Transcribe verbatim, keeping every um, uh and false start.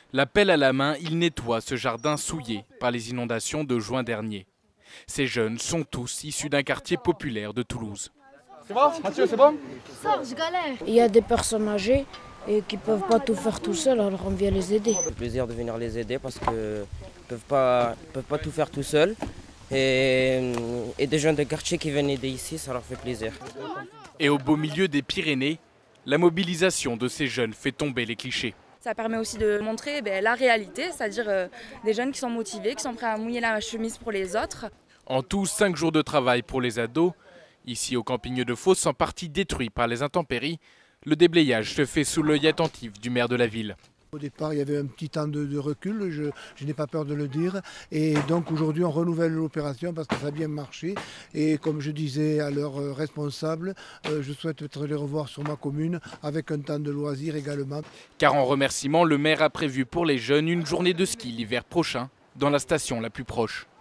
La pelle à la main, ils nettoient ce jardin souillé par les inondations de juin dernier. Ces jeunes sont tous issus d'un quartier populaire de Toulouse. C'est bon, Mathieu, c'est bon? Sors, je galère. Il y a des personnes âgées et qui ne peuvent pas tout faire tout seuls, alors on vient les aider. C'est un plaisir de venir les aider parce qu'ils ne peuvent pas, peuvent pas tout faire tout seuls. Et, et des jeunes de quartier qui viennent aider ici, ça leur fait plaisir. Et au beau milieu des Pyrénées, la mobilisation de ces jeunes fait tomber les clichés. Ça permet aussi de montrer ben, la réalité, c'est-à-dire euh, des jeunes qui sont motivés, qui sont prêts à mouiller la chemise pour les autres. En tout, cinq jours de travail pour les ados. Ici au camping de Fos, en partie détruit par les intempéries, le déblayage se fait sous l'œil attentif du maire de la ville. Au départ, il y avait un petit temps de, de recul, je, je n'ai pas peur de le dire. Et donc aujourd'hui, on renouvelle l'opération parce que ça a bien marché. Et comme je disais à leurs responsables, euh, je souhaite être les revoir sur ma commune avec un temps de loisir également. Car en remerciement, le maire a prévu pour les jeunes une journée de ski l'hiver prochain dans la station la plus proche.